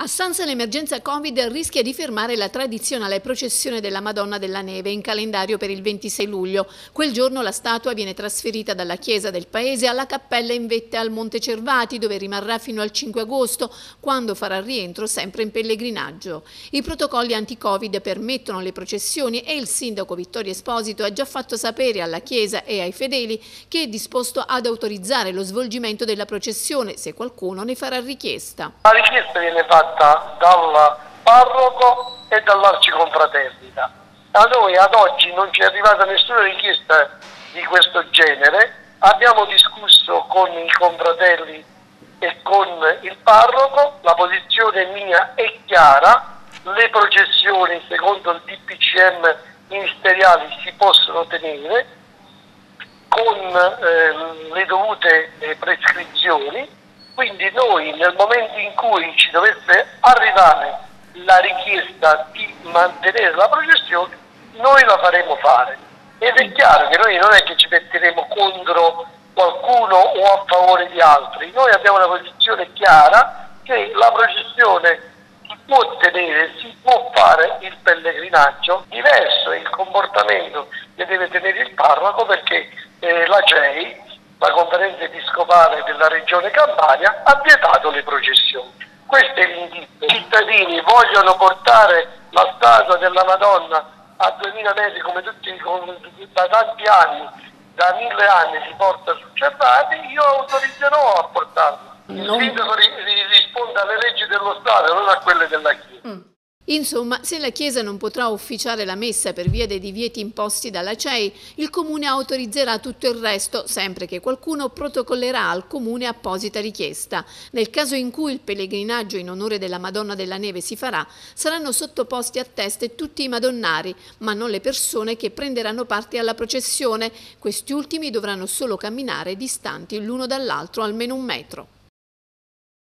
A Sanza l'emergenza Covid rischia di fermare la tradizionale processione della Madonna della Neve in calendario per il 26 luglio. Quel giorno la statua viene trasferita dalla chiesa del paese alla cappella in vetta al Monte Cervati, dove rimarrà fino al 5 agosto, quando farà rientro sempre in pellegrinaggio. I protocolli anti-Covid permettono le processioni e il sindaco Vittorio Esposito ha già fatto sapere alla chiesa e ai fedeli che è disposto ad autorizzare lo svolgimento della processione se qualcuno ne farà richiesta. La richiesta viene fatta dal parroco e dall'arciconfraternita. A noi ad oggi non ci è arrivata nessuna richiesta di questo genere. Abbiamo discusso con i confratelli e con il parroco, la posizione mia è chiara, le processioni secondo il DPCM ministeriali si possono tenere con le dovute prescrizioni. Quindi noi nel momento in cui ci dovesse arrivare la richiesta di mantenere la processione, noi la faremo fare. Ed è chiaro che noi non è che ci metteremo contro qualcuno o a favore di altri, noi abbiamo una posizione chiara che la processione si può tenere, si può fare il pellegrinaggio, diverso è il comportamamento che deve tenere il parroco perché la CEI, la conferenza episcopale della regione Campania, ha vietato le processioni. Questo è l'indizio. I cittadini vogliono portare la statua della Madonna a 2000 metri come tutti da tanti anni, da 1000 anni si porta su Cervati, io autorizzerò a portarla. Il sindaco risponde alle leggi dello Stato, non a quelle della Chiesa. Insomma, se la Chiesa non potrà ufficiare la messa per via dei divieti imposti dalla CEI, il Comune autorizzerà tutto il resto, sempre che qualcuno protocollerà al Comune apposita richiesta. Nel caso in cui il pellegrinaggio in onore della Madonna della Neve si farà, saranno sottoposti a teste tutti i madonnari, ma non le persone che prenderanno parte alla processione. Questi ultimi dovranno solo camminare distanti l'uno dall'altro almeno 1 metro.